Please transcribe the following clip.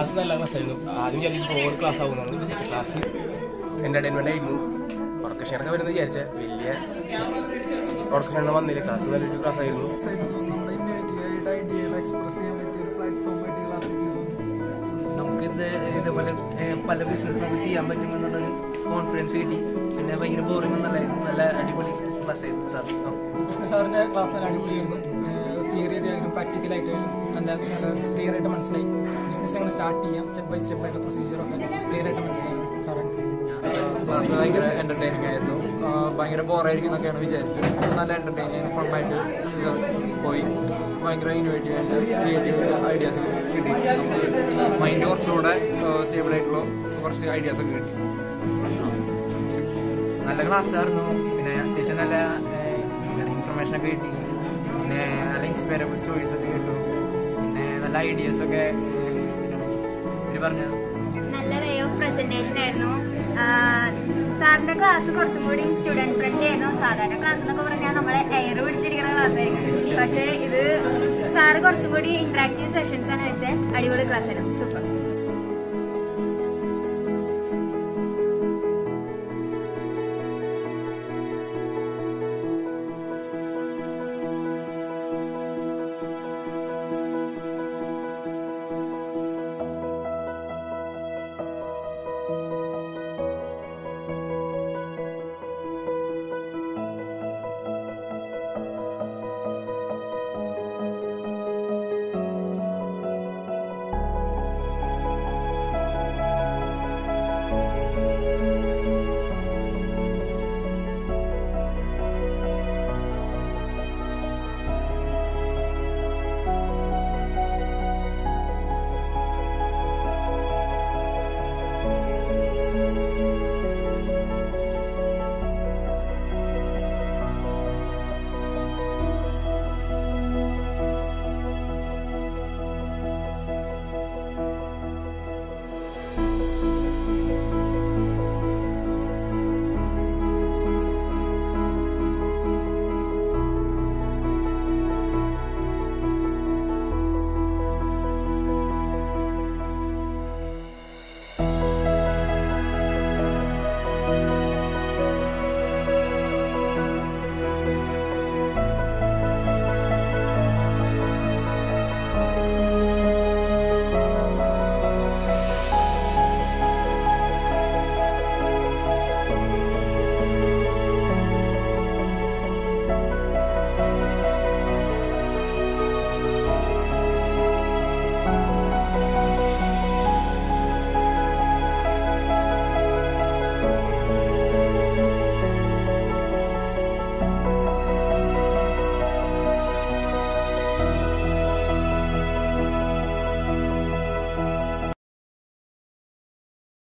Class നല്ല ക്ലാസ്സായിരുന്നു. ആദ്യം വിചാരിച്ചു ഓവർ ക്ലാസ് ആവുന്നതാണ്. ക്ലാസ് എൻ്റർടൈൻമെൻ്റ് ആയിരുന്നു. പ്രൊഡക്ഷനൊക്കെ വരുന്നത് വിചാരിച്ച വലിയ പ്രൊഡക്ഷൻ വന്നില്ല. ക്ലാസ് നല്ലൊരു ക്ലാസ് ആയിരുന്നു. നമുക്കിത് ഇതേപോലെ പല ബിസിനസ് നമുക്ക് ചെയ്യാൻ പറ്റുമെന്നുള്ളൊരു കോൺഫിഡൻസ് കിട്ടി. പിന്നെ ഭയങ്കര ബോറിംഗ് ഒന്നല്ലായിരുന്നു. നല്ല അടിപൊളി ക്ലാസ് ആയിരുന്നു സാർ. സാറിൻ്റെ ക്ലാസ് നല്ല അടിപൊളിയായിരുന്നു. തിയറി ആയാലും പ്രാക്ടിക്കലായിട്ടായാലും നല്ല ക്ലിയർ ആയിട്ട് മനസ്സിലായി. ബിസിനസ് എങ്ങനെ സ്റ്റാർട്ട് ചെയ്യാം, സ്റ്റെപ്പ് ബൈ സ്റ്റെപ്പ് ആയിട്ടുള്ള പ്രൊസീജിയറൊക്കെ ക്ലിയർ ആയിട്ട് മനസ്സിലായി സാറ്. ക്ലാസ് ഭയങ്കര എൻ്റർടൈനിങ് ആയിരുന്നു. ഭയങ്കര ബോറായിരിക്കും എന്നൊക്കെയാണ് വിചാരിച്ചത്. നല്ല എൻ്റർടൈനിങ് ഫണ്ണായിട്ട് പോയി. ഭയങ്കര ഇന്നോവേറ്റീവ് ആയിട്ട് ക്രിയേറ്റീവ് ഐഡിയാസ് കിട്ടി. മൈൻഡ് കുറച്ചുകൂടെ സ്റ്റേബിൾ ആയിട്ടുള്ള കുറച്ച് ഐഡിയാസൊക്കെ കിട്ടി. നല്ല ക്ലാസ് ആയിരുന്നു. പിന്നെ അത്യാവശ്യം നല്ല ഇൻഫർമേഷനൊക്കെ കിട്ടി. പിന്നെ നല്ല ഇൻസ്പയറബിൾ സ്റ്റോറീസൊക്കെ കിട്ടും. പിന്നെ നല്ല ഐഡിയാസൊക്കെ പറഞ്ഞു. നല്ല വേ ഓഫ് പ്രസന്റേഷൻ ആയിരുന്നു. സാറിന്റെ ക്ലാസ് കുറച്ചും കൂടി സ്റ്റുഡന്റ് ഫ്രണ്ട്ലി ആയിരുന്നു. സാധാരണ ക്ലാസ് എന്നൊക്കെ പറഞ്ഞാൽ നമ്മളെ എയർ പിടിച്ചിരിക്കുന്ന ക്ലാസ് ആയിരിക്കും. പക്ഷെ ഇത് സാറ് കുറച്ചും കൂടി ഇന്ററാക്റ്റീവ് സെഷൻസ് ആണ് വെച്ച് അടിപൊളി ക്ലാസ് ആയിരുന്നു. സൂപ്പർ.